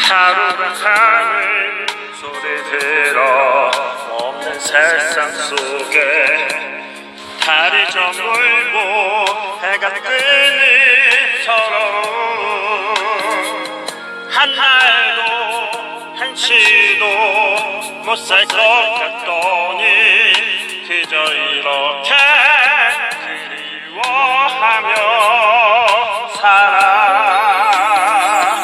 하루가 가는 소리 들어 없는 세상 속에 달이 저물고 해가 뜨는 서러움 한날도 한시도 못 살 것 같더니 그저 이렇게 그리워하며 살아.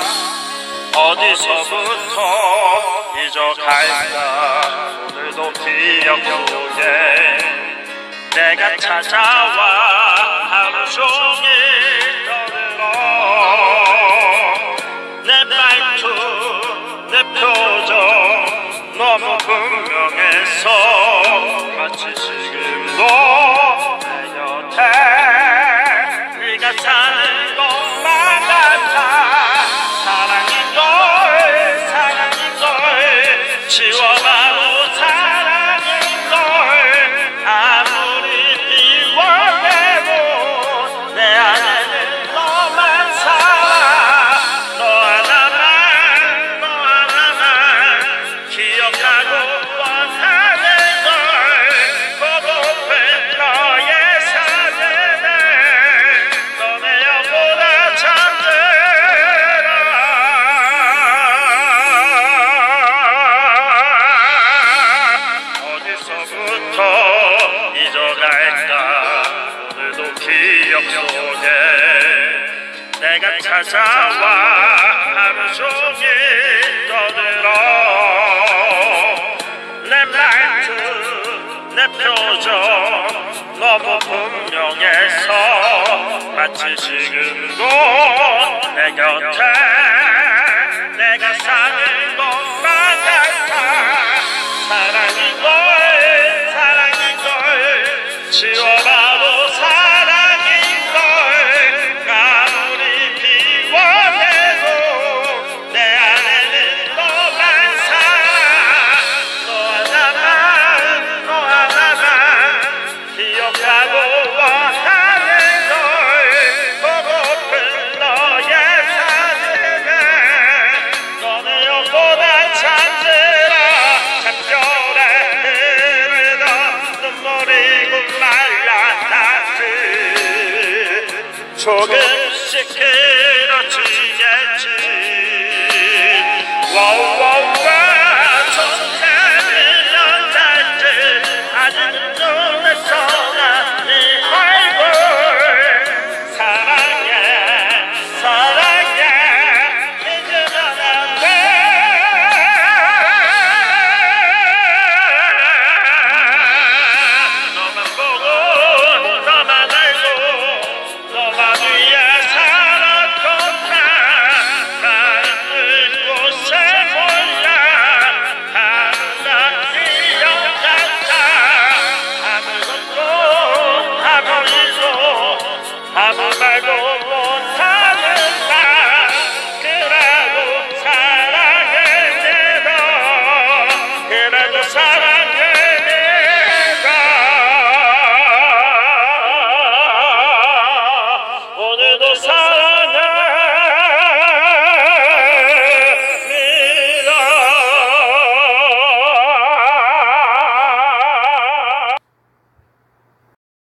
어디서부터 잊어갈까 오늘도 기억 속에 내가 찾아와 하루 종일 떠들어 내 말투 내 표정 너무 분명해서 마치 지금도 내 곁에 네가 사는 것만 같아. 사랑인걸 사랑인걸 지워봐도 사랑인걸 아무리 비워내도 내 안에는 너만 살아. 너 하나만 기억하고 원하는 걸 보고픈 너의 사진에 너네 영보다 잠들어. 어디서부터 잊어갈까 오늘도 기억 속에 내가 찾아와 하루 종일 떠들어 내 말투 내 표정 너무 분명해서 마치 지금도 내 곁에 내가 사는 것만 같아. 사랑인걸 사랑인걸 지워봐도 사랑인걸 아무리 비워내도 내 안에는 너만 살아. 너 하나만 기억하고 원하는 걸 보고픈 너의 사진에 너네 영보다 잠들어. 잠결에 흐르던 눈물이 곧 말라났지. 조금씩